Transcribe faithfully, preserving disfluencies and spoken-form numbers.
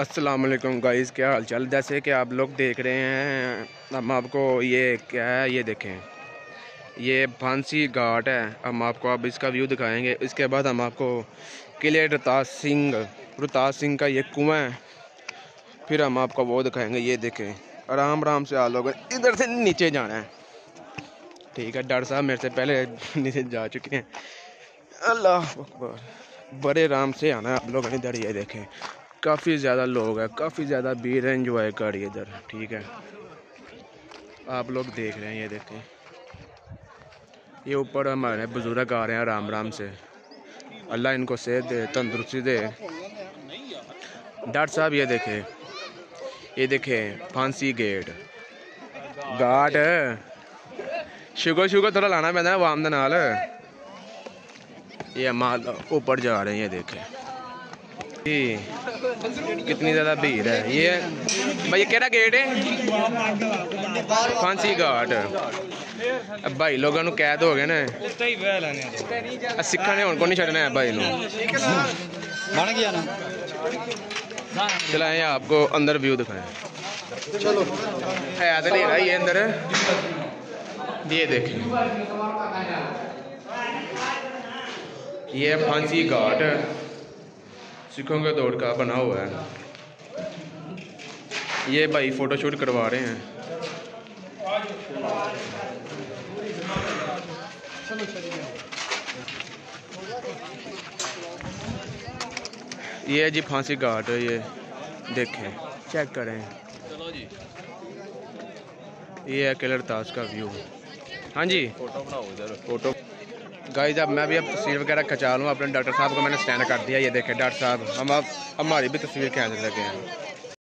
अस्सलाम वालेकुम गाइस, क्या हाल चाल। जैसे कि आप लोग देख रहे हैं, हम आपको ये क्या है ये देखें, ये फांसी घाट है। हम आपको अब इसका व्यू दिखाएंगे। इसके बाद हम आपको किले रोहतास सिंह रोहतास सिंह का ये कुआं है, फिर हम आपको वो दिखाएंगे। ये देखें, आराम आराम से आप लोग इधर से नीचे जाना है, ठीक है। डॉक्टर साहब मेरे से पहले नीचे जा चुके हैं। अल्लाह अकबर, बड़े आराम से आना है आप लोग। इधर ये देखें, काफ़ी ज़्यादा लोग हैं, काफ़ी ज़्यादा भीड़ है। एंजॉय करिए इधर, ठीक है। आप लोग देख रहे हैं, ये देखें, ये ऊपर हमारे बुजुर्ग आ रहे हैं आराम आराम से। अल्लाह इनको सेहत दे, तंदुरुस्ती दे। डॉक्टर साहब ये देखें, ये देखें फांसी गेट घाट। शुगर शुगर थोड़ा लाना पैदा वाम दे नाल। ये माल ऊपर जा रहे हैं, ये देखें कितनी ज़्यादा भीड़ है। ये भाई केड़ा गेट है? फांसी घाट। भाई लोगों को कैद हो गए ना, सिखा ने उनको नहीं छड़ना है भाई नो। चलाएं आपको अंदर व्यू दिखाएं। चलो है तो ले रहा ये अंदर, ये देखें, ये फांसी घाट सिखों के दौड़ का बना हुआ है। ये भाई फोटो शूट करवा रहे हैं। ये जी फांसी घाट, ये देखें, चेक करें। चलो जी, ये है किले रोहतास का व्यू। हाँ जी, फोटो बनाओ इधर। फोटो गाइस, अब मैं भी अब तस्वीर वगैरह खचा लूँ। अपने डॉक्टर साहब को मैंने स्टैंड कर दिया। ये देखें डॉक्टर साहब, हम अब हमारी भी तस्वीर खींचने लगे हैं।